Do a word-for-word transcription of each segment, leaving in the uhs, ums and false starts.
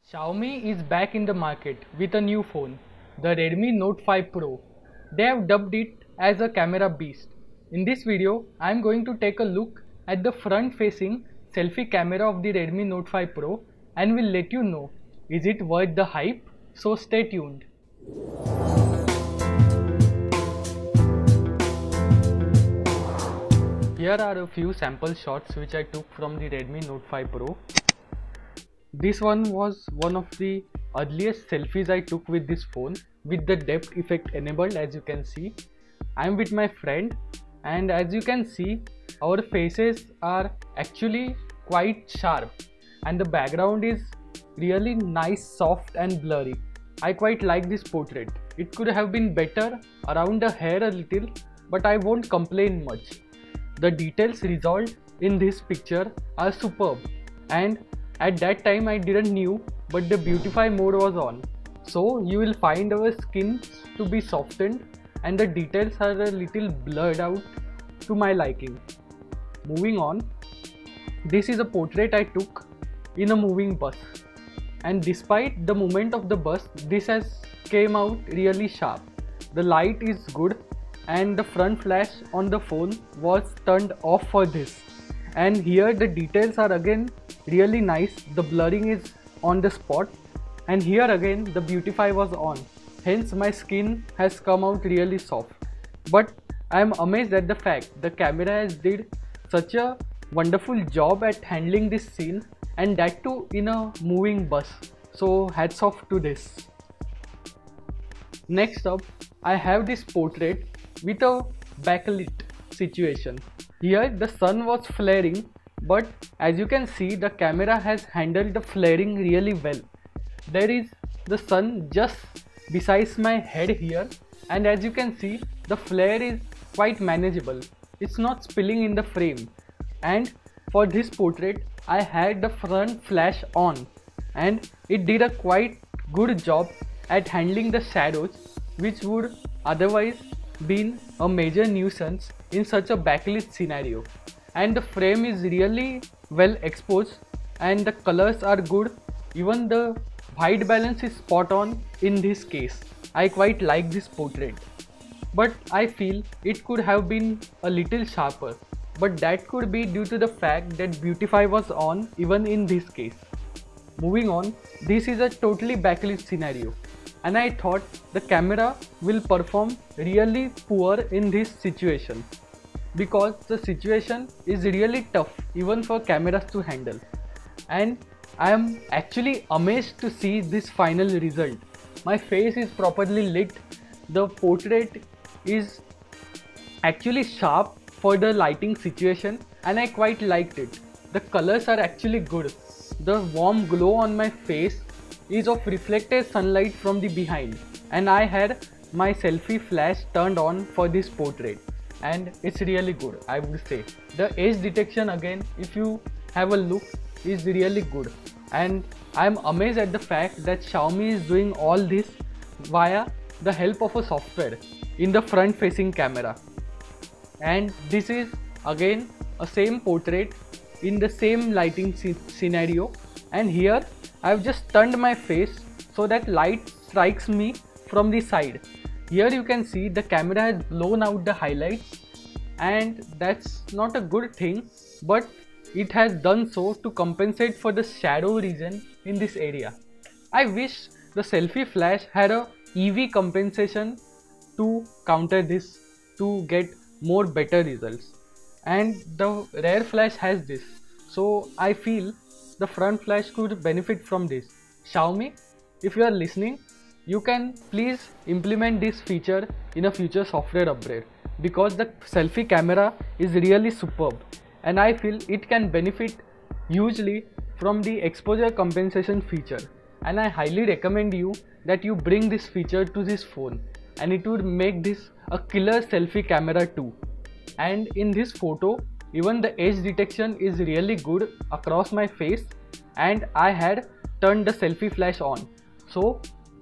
Xiaomi is back in the market with a new phone, the Redmi Note five Pro. They have dubbed it as a camera beast. In this video, I am going to take a look at the front-facing selfie camera of the Redmi Note five Pro and will let you know, is it worth the hype? So stay tuned. Here are a few sample shots which I took from the Redmi Note five Pro. This one was one of the earliest selfies I took with this phone with the depth effect enabled. As you can see, I am with my friend, and as you can see, our faces are actually quite sharp and the background is really nice, soft and blurry. I quite like this portrait. It could have been better around the hair a little, but I won't complain much. The details resolved in this picture are superb, and at that time I didn't knew, but the beautify mode was on. So you will find our skin to be softened and the details are a little blurred out to my liking. Moving on, this is a portrait I took in a moving bus, and despite the movement of the bus, this has came out really sharp. The light is good and the front flash on the phone was turned off for this. And here the details are again really nice, the blurring is on the spot, and here again the beautify was on, hence my skin has come out really soft. But I am amazed at the fact the camera has did such a wonderful job at handling this scene, and that too in a moving bus, so hats off to this. Next up, I have this portrait with a backlit situation. Here the sun was flaring, but as you can see, the camera has handled the flaring really well. There is the sun just besides my head here, and as you can see, the flare is quite manageable. It's not spilling in the frame. And for this portrait, I had the front flash on, and it did a quite good job at handling the shadows, which would otherwise been a major nuisance in such a backlit scenario. And the frame is really well exposed and the colors are good. Even the white balance is spot on in this case. I quite like this portrait, but I feel it could have been a little sharper, but that could be due to the fact that beautify was on even in this case. Moving on, this is a totally backlit scenario, and I thought the camera will perform really poor in this situation because the situation is really tough even for cameras to handle. And I am actually amazed to see this final result. My face is properly lit, the portrait is actually sharp for the lighting situation, and I quite liked it. The colors are actually good. The warm glow on my face is of reflected sunlight from the behind, and I had my selfie flash turned on for this portrait, and it's really good, I would say. The edge detection again, if you have a look, is really good, and I'm amazed at the fact that Xiaomi is doing all this via the help of a software in the front facing camera. And this is again a same portrait in the same lighting scenario, and here I've just turned my face so that light strikes me from the side. Here you can see the camera has blown out the highlights, and that's not a good thing, but it has done so to compensate for the shadow region in this area. I wish the selfie flash had a E V compensation to counter this to get more better results, and the rear flash has this, so I feel the front flash could benefit from this. Xiaomi, if you are listening, you can please implement this feature in a future software upgrade, because the selfie camera is really superb, and I feel it can benefit hugely from the exposure compensation feature, and I highly recommend you that you bring this feature to this phone, and it would make this a killer selfie camera too. And in this photo, even the edge detection is really good across my face, and I had turned the selfie flash on, so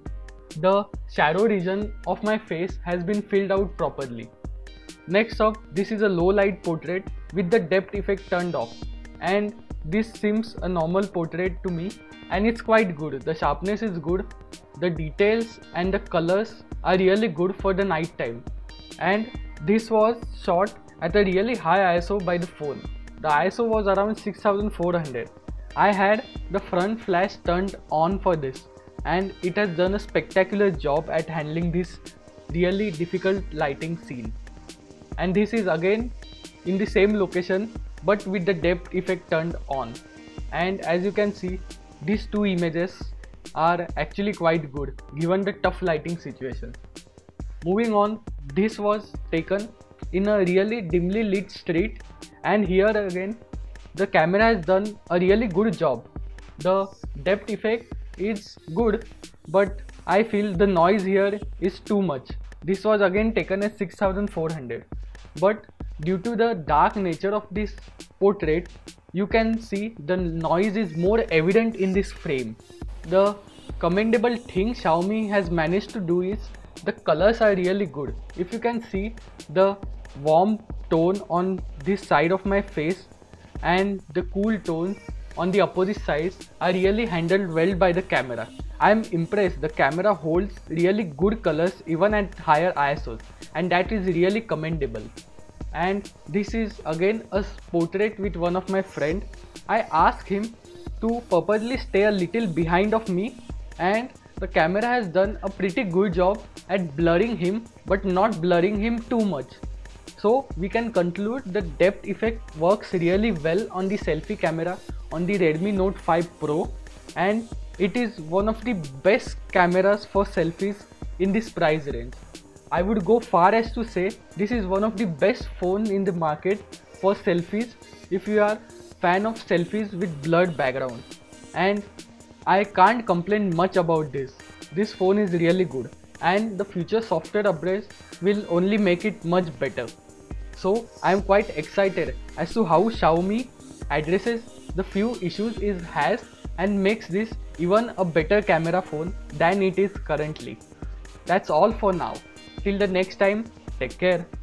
the shadow region of my face has been filled out properly. Next up, this is a low light portrait with the depth effect turned off, and this seems a normal portrait to me, and it's quite good. The sharpness is good, the details and the colors are really good for the night time, and this was shot at a really high I S O by the phone. The I S O was around six thousand four hundred. I had the front flash turned on for this, and it has done a spectacular job at handling this really difficult lighting scene. And this is again in the same location but with the depth effect turned on, and as you can see, these two images are actually quite good given the tough lighting situation. Moving on, this was taken in a really dimly lit street, and here again the camera has done a really good job. The depth effect is good, but I feel the noise here is too much. This was again taken at six thousand four hundred, but due to the dark nature of this portrait, you can see the noise is more evident in this frame. The commendable thing Xiaomi has managed to do is the colors are really good. If you can see, the warm tone on this side of my face and the cool tones on the opposite sides are really handled well by the camera. I am impressed. The camera holds really good colors even at higher I S Os, and that is really commendable. And this is again a portrait with one of my friend. I asked him to purposely stay a little behind of me, and the camera has done a pretty good job at blurring him, but not blurring him too much. So we can conclude the depth effect works really well on the selfie camera on the Redmi Note five Pro, and it is one of the best cameras for selfies in this price range. I would go far as to say this is one of the best phones in the market for selfies if you are fan of selfies with blurred background, and I can't complain much about this. This phone is really good, and the future software upgrades will only make it much better. So I am quite excited as to how Xiaomi addresses the few issues it has and makes this even a better camera phone than it is currently. That's all for now. Till the next time, take care.